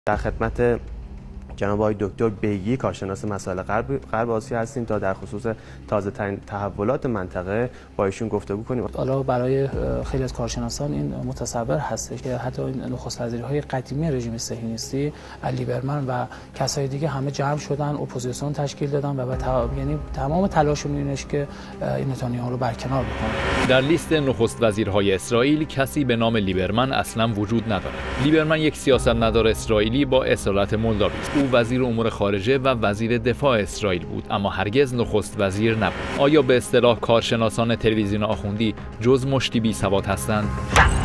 در خدمت جناب آقای دکتر بیگی کارشناس مسائل غرب آسیا هستیم تا در خصوص تازه ترین تحولات منطقه با ایشون گفتگو کنیم. حالا برای خیلی از کارشناسان این متصور هست که حتی این نخست وزیرهای قدیمی رژیم صهیونیستی لیبرمن و کسای دیگه همه جمع شدن، اپوزیسیون تشکیل دادن و یعنی تمام تلاششون اینش که این نتانیاهو رو برکنار بکنن. در لیست نخست وزیرهای اسرائیل کسی به نام لیبرمن اصلا وجود ندارد. لیبرمن یک سیاستمدار اسرائیلی با اصالت مولداوی است. او وزیر امور خارجه و وزیر دفاع اسرائیل بود، اما هرگز نخست وزیر نبود. آیا به اصطلاح کارشناسان تلویزیون آخوندی جز مشتی بی سواد هستند؟